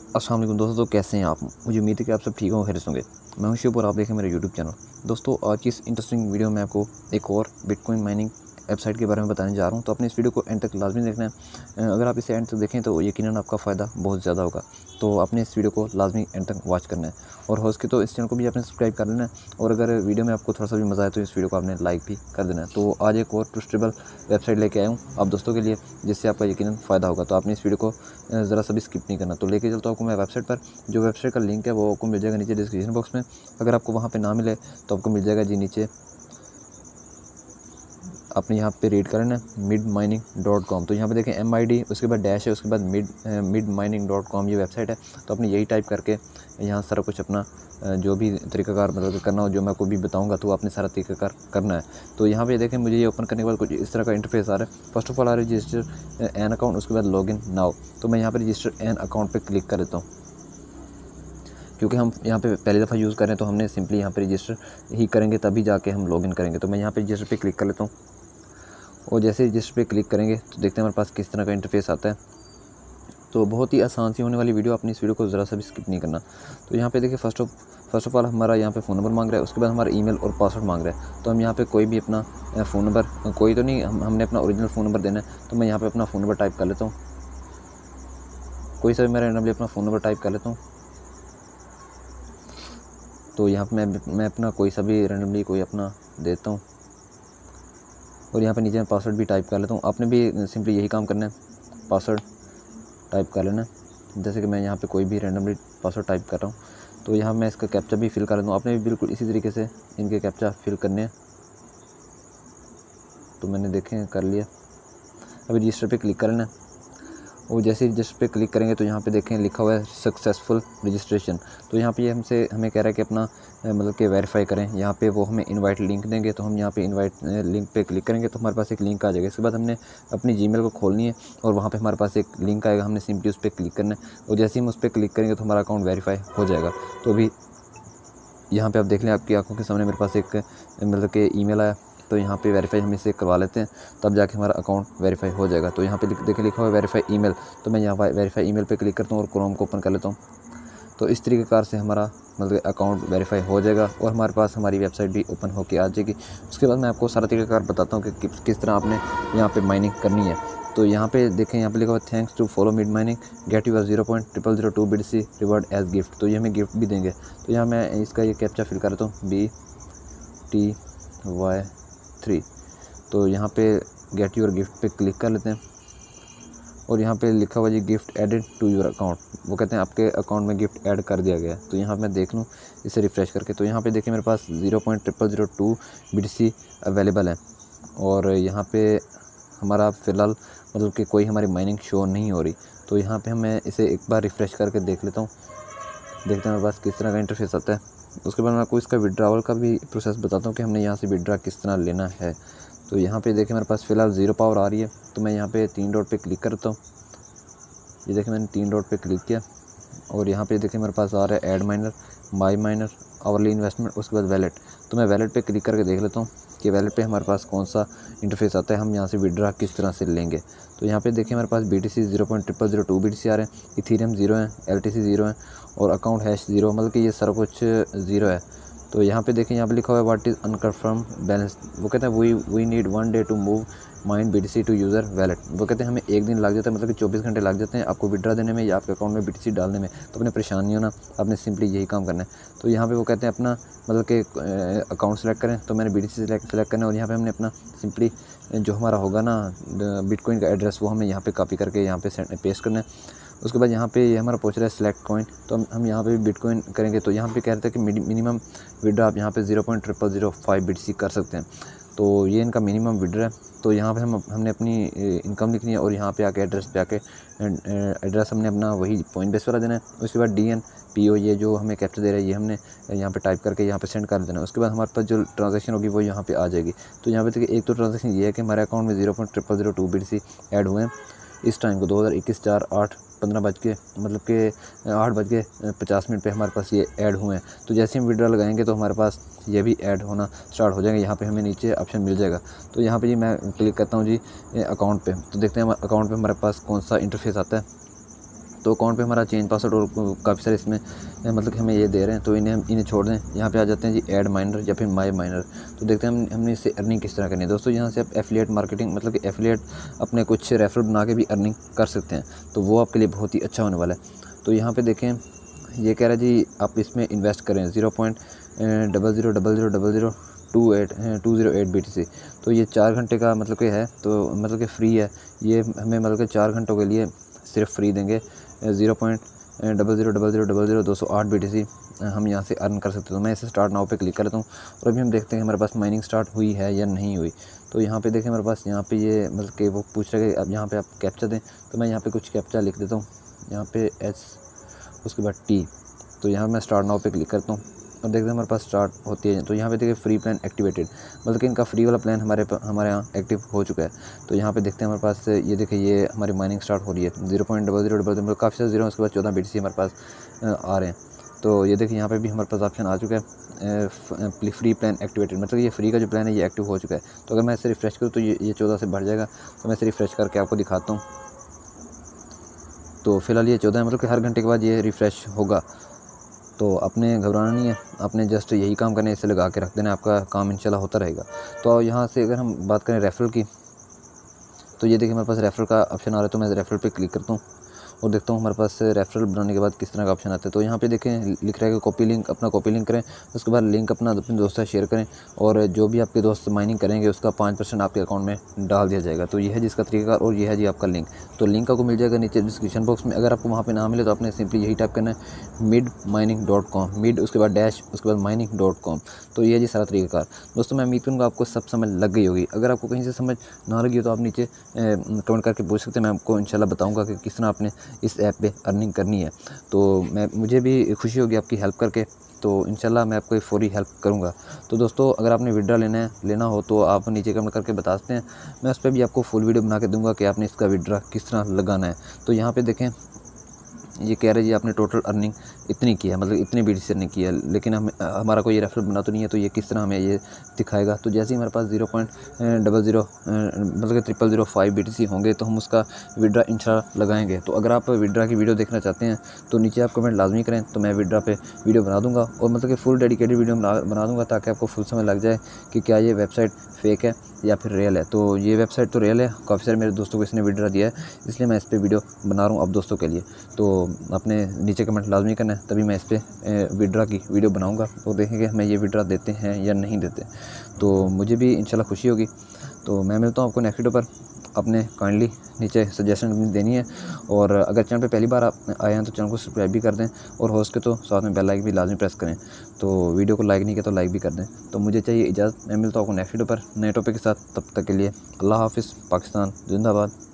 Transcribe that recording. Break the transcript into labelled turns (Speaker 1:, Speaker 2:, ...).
Speaker 1: अस्सलाम वालेकुम दोस्तों, तो कैसे हैं आप। मुझे उम्मीद है कि आप सब ठीक हो, खैरियत होंगे। मैं हूं शिव और आप देखें मेरे यूट्यूब चैनल। दोस्तों, आज की इस इंटरेस्टिंग वीडियो में आपको एक और बिटकॉइन माइनिंग वेबसाइट के बारे में बताने जा रहा हूं। तो अपने इस वीडियो को एंड तक लाजमी देखना है। अगर आप इसे एंड तक देखें तो यकीनन आपका फ़ायदा बहुत ज़्यादा होगा। तो आपने इस वीडियो को लाजमी एंड तक वॉच करना है और हो सके तो इस चैनल को भी आपने सब्सक्राइब कर लेना है। और अगर वीडियो में आपको थोड़ा सा भी मज़ा आए तो इस वीडियो को आपने लाइक भी कर देना है। तो आज एक और ट्रस्टेबल वेबसाइट लेके आया हूँ आप दोस्तों के लिए, जिससे आपका यकीनन फ़ायदा होगा। तो आपने इस वीडियो को ज़रा सा भी स्किप नहीं करना। तो लेके चलता हूँ आपको मैं वेबसाइट पर। जो वेबसाइट का लिंक है वो आपको मिल जाएगा नीचे डिस्क्रिप्शन बॉक्स में। अगर आपको वहाँ पे ना मिले तो आपको मिल जाएगा जी नीचे, आपने यहाँ पे रीड करना है midmining.com। तो यहाँ पे देखें MID, उसके बाद डैश है, उसके बाद midmining.com ये वेबसाइट है। तो आपने यही टाइप करके यहाँ सारा कुछ अपना जो भी तरीक़ाकार मतलब करना हो, जो मैं आपको भी बताऊँगा, तो आपने सारा तरीक़ाकार करना है। तो यहाँ पे देखें मुझे ये ओपन करने के बाद कुछ इस तरह का इंटरफेस आ रहा है। फर्स्ट ऑफ ऑल आ रहा है रजिस्टर एन अकाउंट, उसके बाद लॉगिन नाउ। तो मैं यहाँ पर रजिस्टर एन अकाउंट पर क्लिक कर देता हूँ, क्योंकि हम यहाँ पे पहली दफ़ा यूज़ कर रहे हैं। तो हमने सिंपली यहाँ पे रजिस्टर ही करेंगे तभी जाके हम लॉगिन करेंगे। तो मैं यहाँ पे रजिस्टर पे क्लिक कर लेता हूँ और जैसे रजिस्टर पे क्लिक करेंगे तो देखते हैं हमारे पास किस तरह का इंटरफेस आता है। तो बहुत ही आसान सी होने वाली वीडियो, अपनी इस वीडियो को ज़रा सा भी स्किप नहीं करना। तो यहाँ पे देखिए फर्स्ट ऑफ ऑल हमारा यहाँ पे फ़ोन नंबर मांग रहा है, उसके बाद हमारा ईमेल और पासवर्ड मांग रहा है। तो हम यहाँ पे कोई भी अपना फ़ोन नंबर, कोई तो नहीं, हमने अपना ओरिजिनल फ़ोन नंबर देना है। तो मैं यहाँ पर अपना फ़ोन नंबर टाइप कर लेता हूँ, कोई सा भी मैं रैंडमली अपना फ़ोन नंबर टाइप कर लेता हूँ। तो यहाँ पर मैं अपना कोई सा भी रैंडमली कोई अपना देता हूँ और यहाँ पे नीचे मैं पासवर्ड भी टाइप कर लेता हूँ। आपने भी सिंपली यही काम करना है, पासवर्ड टाइप कर लेना है। जैसे कि मैं यहाँ पे कोई भी रैंडमली पासवर्ड टाइप कर रहा हूँ। तो यहाँ मैं इसका कैप्चा भी फिल कर लेता हूँ। आपने भी बिल्कुल इसी तरीके से इनके कैप्चा फिल करने हैं। तो मैंने देखें कर लिया। अभी रजिस्टर पे क्लिक कर लेना है और जैसे ही रजिस्टर पे क्लिक करेंगे तो यहाँ पे देखें लिखा हुआ है सक्सेसफुल रजिस्ट्रेशन। तो यहाँ पे ये हमें कह रहा है कि अपना मतलब कि वेरीफाई करें। यहाँ पे वो हमें इनवाइट लिंक देंगे। तो हम यहाँ पे इनवाइट लिंक पे क्लिक करेंगे तो हमारे पास एक लिंक आ जाएगा। इसके बाद हमने अपनी जीमेल को खोलनी है और वहाँ पे हमारे पास एक लिंक आएगा, हमने सिंपली उस पर क्लिक करना है और जैसे ही हम उस पर क्लिक करेंगे तो हमारा अकाउंट वेरीफाई हो जाएगा। तो अभी यहाँ पे आप देख लें, आपकी आंखों के सामने मेरे पास एक मतलब कि ईमेल आया। तो यहाँ पे वेरीफाई हम इसे करवा लेते हैं, तब जाके हमारा अकाउंट वेरीफाई हो जाएगा। तो यहाँ पे देखिए लिखा हुआ है वेरीफाई ईमेल। तो मैं यहाँ वेरीफाई ईमेल पे क्लिक करता हूँ और क्रोम को ओपन कर लेता हूँ। तो इस तरीक़ेकार से हमारा मतलब अकाउंट वेरीफाई हो जाएगा और हमारे पास हमारी वेबसाइट भी ओपन होकर आ जाएगी। उसके बाद मैं आपको सारा तरीक़ाकार बताता हूँ कि किस तरह आपने यहाँ पर माइनिंग करनी है। तो यहाँ पे देखें, यहाँ पे लिखा हुआ है thanks to follow mid mining get your 0.0002 BTC reward as gift. तो ये हमें गिफ्ट भी देंगे। तो यहाँ मैं इसका ये कैप्चा फिल करता हूँ BTY3। तो यहाँ पे गेट यूर गिफ्ट पे क्लिक कर लेते हैं और यहाँ पे लिखा हुआ जी gift added to your account. वो कहते हैं आपके अकाउंट में गिफ्ट ऐड कर दिया गया है। तो यहाँ मैं देख लूँ इसे रिफ़्रेश करके। तो यहाँ पे देखिए मेरे पास 0.0002 BTC अवेलेबल है और यहाँ पे हमारा फ़िलहाल मतलब कि कोई हमारी माइनिंग शो नहीं हो रही। तो यहाँ पे मैं इसे एक बार रिफ़्रेश करके देख लेता हूँ, देखते हैं मेरे पास किस तरह का इंटरफेस आता है। उसके बाद मैं आपको इसका विड्रॉवल का भी प्रोसेस बताता हूँ कि हमने यहाँ से विड्रॉ किस तरह लेना है। तो यहाँ पे देखिए मेरे पास फ़िलहाल 0 पावर आ रही है। तो मैं यहाँ पे 3 डॉट पे क्लिक करता हूँ। ये देखिए मैंने 3 डॉट पे क्लिक किया और यहाँ पे देखिए मेरे पास आ रहा है add miner, my miner, hourly investment, उसके बाद वैलेट। तो मैं वैलेट पे क्लिक करके देख लेता हूँ कि वैलेट पे हमारे पास कौन सा इंटरफेस आता है, हम यहाँ से विड्रॉ किस तरह से लेंगे। तो यहाँ पे देखिए मेरे पास BTC 0.0002 BTC आ रहे हैं, इथीरियम 0 है, LTC 0 है और अकाउंट हैश 0, मतलब कि ये सारा कुछ 0 है। तो यहाँ पे देखिए यहाँ पे लिखा हुआ है व्हाट इज़ अनकन्फर्म बैलेंस। वो कहते हैं we need 1 day to move mined BTC to user wallet. वो कहते हैं हमें एक दिन लग जाता है, मतलब कि 24 घंटे लग जाते हैं आपको विड्रा देने में या आपके अकाउंट में BTC डालने में। तो अपने परेशान नहीं होना, आपने सिंपली यही काम करना है। तो यहाँ पे वो कहते हैं अपना मतलब कि अकाउंट सेलेक्ट करें। तो मैंने BTC सेलेक्ट करना है और यहाँ पे हमने अपना सिंपली जो हमारा होगा ना बिटकॉइन का एड्रेस, वो हमें यहाँ पे कॉपी करके यहाँ पे पेस्ट करना है। उसके बाद यहाँ पे ये हमारा पूछ रहा है सिलेक्ट कॉइन। तो हम यहाँ पे भी बिटकॉइन करेंगे। तो यहाँ पे कह रहे थे कि मिनिमम विड्रा आप यहाँ पे 0.0005 BTC कर सकते हैं। तो ये इनका मिनिमम विड्रा है। तो यहाँ पे हमने अपनी इनकम लिखनी है और यहाँ पे आके एड्रेस पे आके एड्रेस हमने अपना वही पॉइंट बेस वाला देना है। उसके बाद DNPO ये जो हमें कैप्चर दे रहा है ये हमने यहाँ पे टाइप करके यहाँ पे सेंड कर देना है। उसके बाद हमारे पास जो ट्रांजैक्शन होगी वो यहाँ पे आ जाएगी। तो यहाँ पे देखिए एक तो ट्रांजैक्शन ये है कि हमारे अकाउंट में 0.0002 BTC ऐड हुए हैं इस टाइम को 2021 4/8/15 बज के मतलब कि 8:50 पे हमारे पास ये ऐड हुए हैं। तो जैसे हम विड्रॉ लगाएंगे तो हमारे पास ये भी ऐड होना स्टार्ट हो जाएंगे। यहाँ पे हमें नीचे ऑप्शन मिल जाएगा। तो यहाँ पे जी मैं क्लिक करता हूँ जी अकाउंट पे। तो देखते हैं अकाउंट पे हमारे पास कौन सा इंटरफेस आता है। तो अकाउंट पे हमारा चेंज पासवर्ड और काफ़ी सारे इसमें मतलब कि हमें ये दे रहे हैं, तो इन्हें छोड़ दें। यहाँ पे आ जाते हैं जी ऐड माइनर या फिर माई माइनर। तो देखते हैं हमने इससे अर्निंग किस तरह करनी है। दोस्तों यहाँ से आप एफिलिएट मार्केटिंग मतलब कि एफिलिएट अपने कुछ रेफरल बना के भी अर्निंग कर सकते हैं, तो वो आपके लिए बहुत ही अच्छा होने वाला है। तो यहाँ पर देखें, ये कह रहा है जी आप इसमें इन्वेस्ट करें 0.000028 BTC। तो ये 4 घंटे का मतलब कि है, तो मतलब कि फ्री है ये, हमें मतलब कि 4 घंटों के लिए सिर्फ फ्री देंगे 0.00000208 BTC हम यहाँ से अर्न कर सकते हैं। तो मैं इसे स्टार्ट नाउ पे क्लिक करता हूँ और अभी हम देखते हैं हमारे पास माइनिंग स्टार्ट हुई है या नहीं हुई। तो यहाँ पे देखें हमारे पास यहाँ पे ये मतलब कि वो पूछ रहा है कि अब यहाँ पे आप कैप्चा दें, तो मैं यहाँ पे कुछ कैप्चा लिख देता हूँ, यहाँ पे H उसके बाद T। तो यहाँ मैं स्टार्ट नाउ पे क्लिक करता हूँ और देखते हैं हमारे पास स्टार्ट होती है। तो यहाँ पे देखिए फ्री प्लान एक्टिवेटेड, मतलब कि इनका फ्री वाला प्लान हमारे यहाँ एक्टिव हो चुका है। तो यहाँ पे देखते हैं हमारे पास ये देखिए ये हमारी माइनिंग स्टार्ट हो रही है 0.0000 मतलब काफ़ी सारे जीरो, उसके बाद 14 BTC हमारे पास आ रहे हैं। तो ये देखिए यहाँ पे भी हमारे पास ऑप्शन आ चुका है फ्री प्लान एक्टिवेटेड, मतलब ये फ्री का जो प्लान है ये एक्टिव हो चुका है। तो अगर मैं इसे रिफ्रेश करूँ तो ये 14 से बढ़ जाएगा। तो मैं इसे रिफ्रेश करके आपको दिखाता हूँ। तो फिलहाल ये 14 है, मतलब कि हर घंटे के बाद ये रिफ़्रेश होगा। तो आपने घबराना नहीं है, आपने जस्ट यही काम करना है, इसे लगा के रख देना, आपका काम इंशाल्लाह होता रहेगा। तो यहाँ से अगर हम बात करें रेफरल की, तो ये देखिए हमारे पास रेफरल का ऑप्शन आ रहा है। तो मैं रेफरल पे क्लिक करता हूँ और देखता हूँ हमारे पास रेफरल बनाने के बाद किस तरह का ऑप्शन आता है। तो यहाँ पे देखें लिख रहा है कि कॉपी लिंक, अपना कॉपी लिंक करें, उसके बाद लिंक अपना अपने दोस्तों से शेयर करें और जो भी आपके दोस्त माइनिंग करेंगे उसका 5% आपके अकाउंट में डाल दिया जाएगा। तो ये है जिसका तरीका, और ये है जी आपका लिंक। तो लिंक आपको मिल जाएगा नीचे डिस्क्रिप्शन बॉक्स में। अगर आपको वहाँ पर ना मिले तो आपने सिंपली यही टाइप करना है midmining.com, मिड उसके बाद डैश उसके बाद mining.com। तो ये है जी सारा तरीकाकार। दोस्तों मैं उम्मीद करूँगा आपको सब समझ लग गई होगी। अगर आपको कहीं से समझ ना लगी हो तो आप नीचे कमेंट करके पूछ सकते हैं, मैं आपको इंशाल्लाह बताऊँगा कि किस तरह आपने इस ऐप पे अर्निंग करनी है। तो मुझे भी खुशी होगी आपकी हेल्प करके, तो इंशाल्लाह मैं आपको फौरी हेल्प करूंगा। तो दोस्तों अगर आपने विड्रा लेना हो तो आप नीचे कमेंट करके बता सकते हैं, मैं उस पर भी आपको फुल वीडियो बना के दूंगा कि आपने इसका विड्रा किस तरह लगाना है। तो यहाँ पे देखें ये कह रहे जी आपने टोटल अर्निंग इतनी की है, मतलब इतनी BTC अर्निंग की है, लेकिन हमारा कोई रेफरल बना तो नहीं है, तो ये किस तरह हमें ये दिखाएगा। तो जैसे ही हमारे पास 0.00 मतलब कि 0005 BTC होंगे तो हम उसका विड्रा इंशाल्लाह लगाएंगे। तो अगर आप विड्रा की वीडियो देखना चाहते हैं तो नीचे आप कमेंट लाजमी करें, तो मैं विड्रा पे वीडियो बना दूंगा और मतलब कि फुल डेडिकेटेड वीडियो बना दूंगा ताकि आपको फुल समझ लग जाए कि क्या ये वेबसाइट फेक है या फिर रियल है। तो ये वेबसाइट तो रियल है, काफ़ी सारे मेरे दोस्तों को इसने विड्रा दिया है, इसलिए मैं इस पर वीडियो बना रहा हूँ आप दोस्तों के लिए। तो आपने नीचे कमेंट लाजमी करना है, तभी मैं इस पर विड्रा की वीडियो बनाऊंगा। तो देखेंगे हमें ये विड्रा देते हैं या नहीं देते, तो मुझे भी इंशाल्लाह खुशी होगी। तो मैं मिलता हूँ आपको नेक्स्ट वीडियो पर। आपने काइंडली नीचे सजेशन देनी है, और अगर चैनल पे पहली बार आप आए हैं तो चैनल को सब्सक्राइब भी कर दें, और हो सके तो साथ में बेल आइकन भी लाजमी प्रेस करें। तो वीडियो को लाइक नहीं किया तो लाइक भी कर दें। तो मुझे चाहिए इजाज़त, मैं मिलता हूँ आपको नेक्स्ट वीडियो पर नए टॉपिक के साथ। तब तक के लिए अल्लाह हाफिज़। पाकिस्तान जिंदाबाद।